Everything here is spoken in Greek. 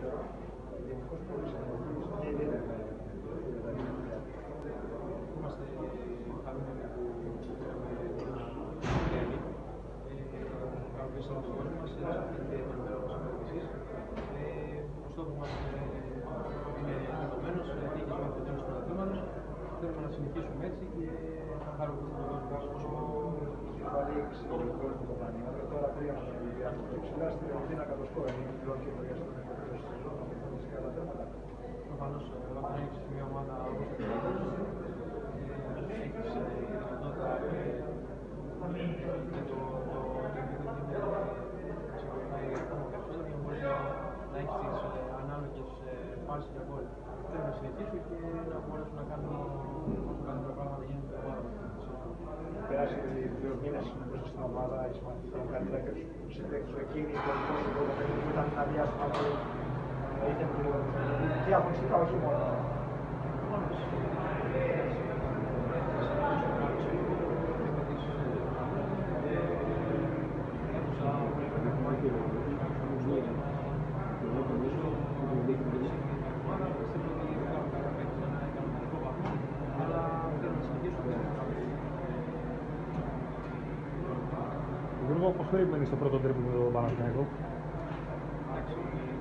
ποδόσφαιρο, γενικώς πολύ συνεργατής και ιδιαίτερα Είμαστε χαρούμενοι που πήραμε την Κέρι. Καλωσορίσαμε τον κόσμο μας σε αυτή την ημέρα που σήμερα εσείς. Ο στόχος μας είναι δεδομένος, τύχης μέχρι το τέλος του πρωταθλήματος. Θέλουμε να συνεχίσουμε έτσι και θα χαροποιήσουμε τον κόσμο μας όσο μπορούμε. Έχει βάλει 6 γκολ στο Πανιόνιο, τώρα 3 με τον Ολυμπιακό. Το ψηλά στην Οδύνα κατ' σκόρ, είναι πλέον και το γιαστό με το τέλος της σεζόν, να προπονήσει και άλλα θέματα. Προφανώς, όταν έχεις μια ομάδα όπως το Πανιόνιο, έχεις δυνατότητα και το επίπεδο είναι ακόμα περισσότερο για να μπορείς να έχεις τις ανάλογες φάσεις για γκολ. Θέλω να συνεχίσω και να μπορέσω να κάνω όσο καλύτερα πράγματα γίνουν στην ομάδα μας. Περάσει 2 μήνες μέσα στην ομάδα, έχεις μάθει καλύτερα και τους συμπαίκτες σου εκείνοι, που ήταν ένα διάστημα που είχε και αγωνιστικά, όχι μόνο. Γιώργο, πώς περιμένεις το πρώτο τρίπο με τον Παναθηναϊκό? Εντάξει,